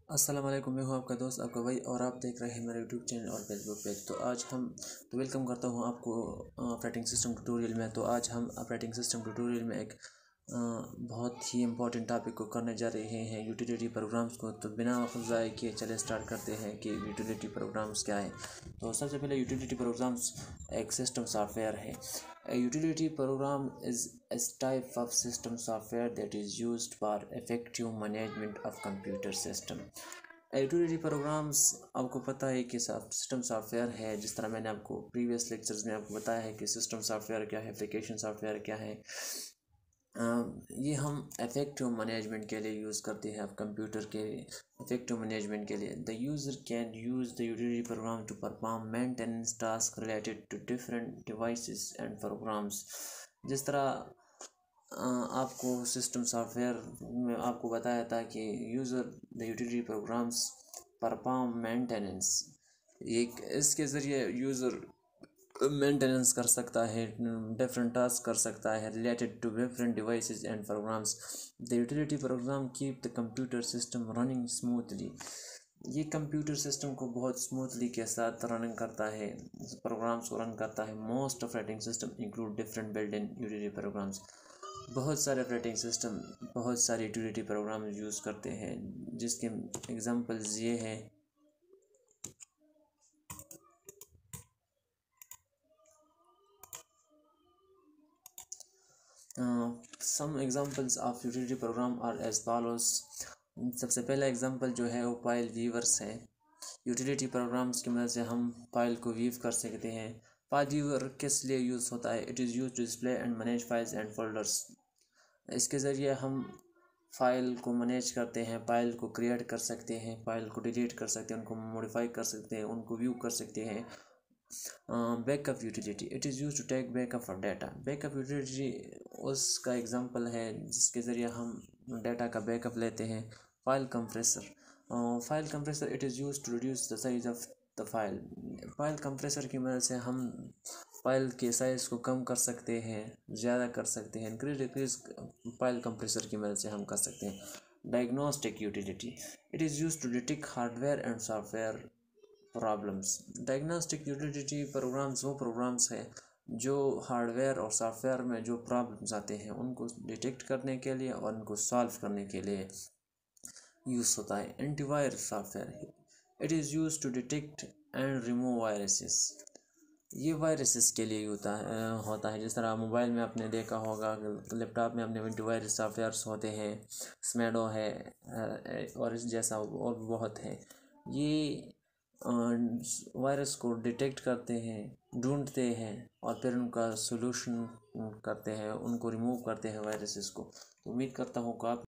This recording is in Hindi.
अस्सलाम वालेकुम, मैं हूं आपका दोस्त आपका भाई और आप देख रहे हैं मेरा यूट्यूब चैनल और फेसबुक पेज। तो आज हम तो वेलकम करता हूं आपको ऑपरेटिंग सिस्टम ट्यूटोरियल में। तो आज हम ऑपरेटिंग सिस्टम ट्यूटोरियल में एक बहुत ही इम्पोर्टेंट टॉपिक को करने जा रहे हैं, यूटिलिटी प्रोग्राम्स को। तो बिना वक्त ज़ाय किए चले स्टार्ट करते हैं कि यूटिलिटी प्रोग्राम्स क्या है। तो सबसे पहले यूटिलिटी प्रोग्राम्स एक सिस्टम सॉफ्टवेयर है। A utility program is a type of system software that is used for effective management of computer system. Utility programs आपको पता है कि सिस्टम सॉफ्टवेयर है। जिस तरह मैंने आपको प्रीवियस लेक्चर्स में आपको बताया है कि सिस्टम सॉफ्टवेयर क्या है, एप्लीकेशन सॉफ्टवेयर क्या है। ये हम इफ़ेक्टिव मैनेजमेंट के लिए यूज़ करते हैं। अब कंप्यूटर के इफ़ेक्टिव मैनेजमेंट के लिए the user can use the utility program to perform maintenance task related to different devices and programs. जिस तरह आपको सिस्टम सॉफ्टवेयर में आपको बताया था कि user the utility programs perform maintenance, एक इसके ज़रिए यूज़र मेंटेनेंस कर सकता है, डिफरेंट टास्क कर सकता है related to different devices and programs. The utility program keep the computer system running smoothly. ये कंप्यूटर सिस्टम को बहुत स्मूथली के साथ रनिंग करता है, प्रोग्राम्स को रन करता है। Most operating system include different built in utility programs. बहुत सारे ऑपरेटिंग सिस्टम बहुत सारे यूटिलिटी प्रोग्राम यूज़ करते हैं, जिसके एग्जांपल्स ये हैं। Some examples of utility program are as follows. सबसे पहला एग्जांपल जो है वो फाइल वीवर्स है। यूटिलिटी प्रोग्राम्स की मदद से हम फाइल को वीव कर सकते हैं। फाइल वीवर किस लिए यूज़ होता है? It is use to display and manage files and folders. इसके ज़रिए हम फाइल को मैनेज करते हैं, फाइल को क्रिएट कर सकते हैं, फाइल को डिलीट कर सकते हैं, उनको मॉडिफाई कर सकते हैं, उनको व्यू कर सकते हैं। Backup utility, it is use to take backup for data. Backup utility उसका एग्जांपल है जिसके ज़रिए हम डाटा का बैकअप लेते हैं। File compressor, it is use to reduce the size of the file. File compressor की मदद से हम फाइल के साइज़ को कम कर सकते हैं, ज़्यादा कर सकते हैं। इंक्रीज डिक्रीज फाइल कंप्रेसर की मदद से हम कर सकते हैं। Diagnostic utility, it is use to detect hardware and software problems. Diagnostic utility programs वो प्रोग्राम्स हैं जो हार्डवेयर और सॉफ्टवेयर में जो प्रॉब्लम्स आते हैं उनको डिटेक्ट करने के लिए और उनको सॉल्व करने के लिए यूज़ होता है। Antivirus software, it is use to detect and remove viruses. ये वायरसेस के लिए होता है। जिस तरह मोबाइल में आपने देखा होगा, लैपटॉप में अपने एंटीवायरस सॉफ्टवेयर्स होते हैं, स्मेडो है और इस जैसा और बहुत है। ये वायरस को डिटेक्ट करते हैं, ढूंढते हैं और फिर उनका सॉल्यूशन करते हैं, उनको रिमूव करते हैं वायरसेस को। तो उम्मीद करता हूँ कि आप